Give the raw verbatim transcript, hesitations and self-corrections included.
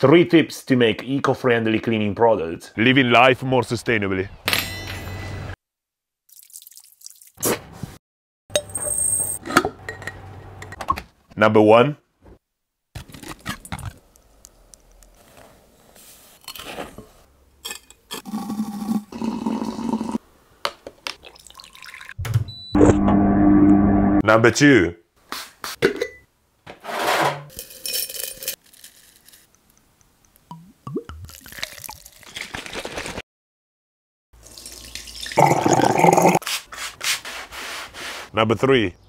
Three tips to make eco-friendly cleaning products. Living life more sustainably. Number one. Number two. Number three.